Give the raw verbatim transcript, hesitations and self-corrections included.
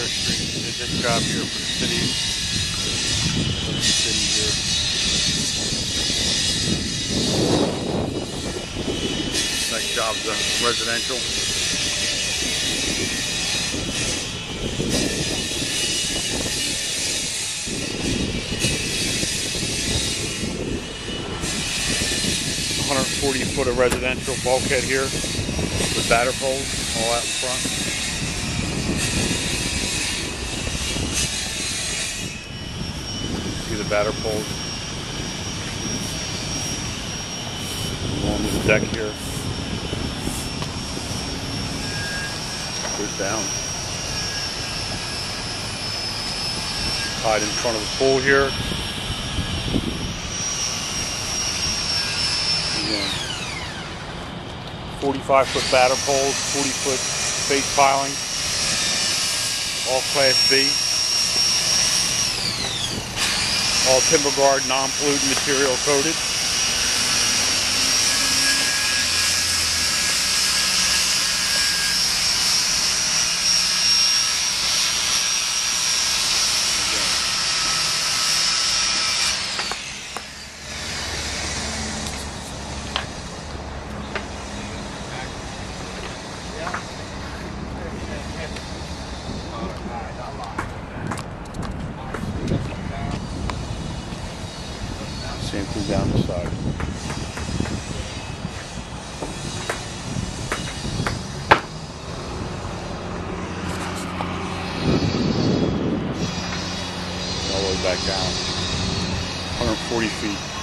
Street. Did this job here for the city. For the city here. Next job's uh, residential. one hundred forty foot of residential bulkhead here with batter poles all out in front. See the batter poles along the deck here. Goes down. Tied in front of the pool here. forty-five foot batter poles, forty foot face piling, all Class B, all timber guard, non-pollutant material coated. Same thing down the side. All the way back down. one hundred forty feet.